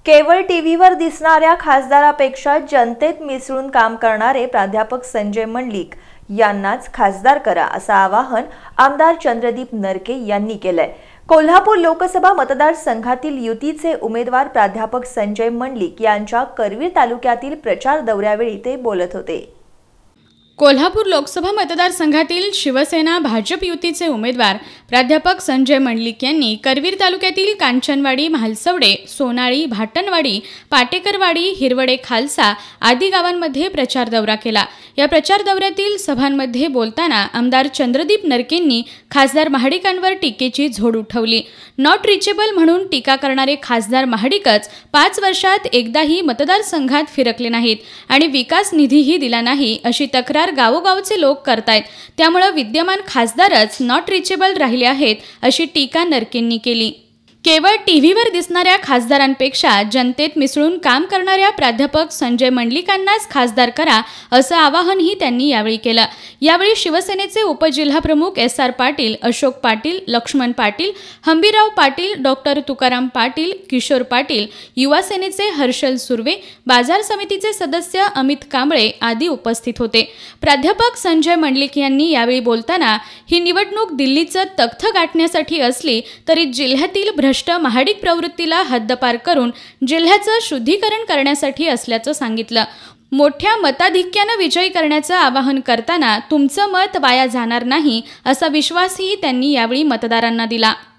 केवळ टीव्हीवर दिसणाऱ्या खासदारापेक्षा जनतेत मिसळून काम करणारे प्राध्यापक संजय मंडलिक यांनाच खासदार करा असं आवाहन आमदार चंद्रदीप नरके यांनी केलंय। कोल्हापूर लोकसभा मतदारसंघातील युतीचे उमेदवार प्राध्यापक संजय मंडलिक यांच्या करवीर तालुक्यातील प्रचार दौऱ्यावेळी ते बोलत होते। कोल्हापूर लोकसभा मतदारसंघातील शिवसेना भाजप युतीचे उमेदवार प्राध्यापक संजय मंडलिक यांनी करवीर तालुक्यातील कांचनवाडी, म्हालसवडे, सोनाळी, भाटणवाडी, पाटेकरवाडी, हिरवडे खालसा आदी गावांमध्ये प्रचार दौरा केला। या प्रचार दौऱ्यातील सभांमध्ये बोलताना आमदार चंद्रदीप नरकेंनी खासदार महाडिकांवर टीकेची झोड उठवली। नॉट रिचेबल म्हणून टीका करणारे खासदार महाडिकच 5 वर्षात एकदाही मतदारसंघात फिरकले नाहीत आणि विकास निधीही दिला नाही अशी तक्रार गावोगावचे लोक करतायत। त्यामुळे विद्यमान खासदारच नॉट रिचेबल राहिले आहेत अशी टीका नरकेंनी केली। केवळ टीव्हीवर दिसणाऱ्या खासदारांपेक्षा जनतेत मिसळून काम करणाऱ्या प्राध्यापक संजय मंडलिकांनाच खासदार करा असं आवाहनही त्यांनी यावेळी केलं। यावेळी शिवसेनेचे उपजिल्हाप्रमुख SR पाटील, अशोक पाटील, लक्ष्मण पाटील, हंबीराव पाटील, डॉक्टर तुकाराम पाटील, किशोर पाटील, युवा सेनेचे हर्षल सुर्वे, बाजार समितीचे सदस्य अमित कांबळे आदी उपस्थित होते। प्राध्यापक संजय मंडलिक यांनी यावेळी बोलताना ही निवडणूक दिल्लीचं तख्त गाठण्यासाठी असली तरी जिल्ह्यातील भ्रष्ट महाडिक प्रवृत्तीला हद्दपार करून जिल्ह्याचं शुद्धीकरण करण्यासाठी असल्याचं सांगितलं। मोठ्या मताधिक्याने विजयी करण्याचं आवाहन करताना तुमचं मत वाया जाणार नाही असा विश्वासही त्यांनी यावेळी मतदारांना दिला।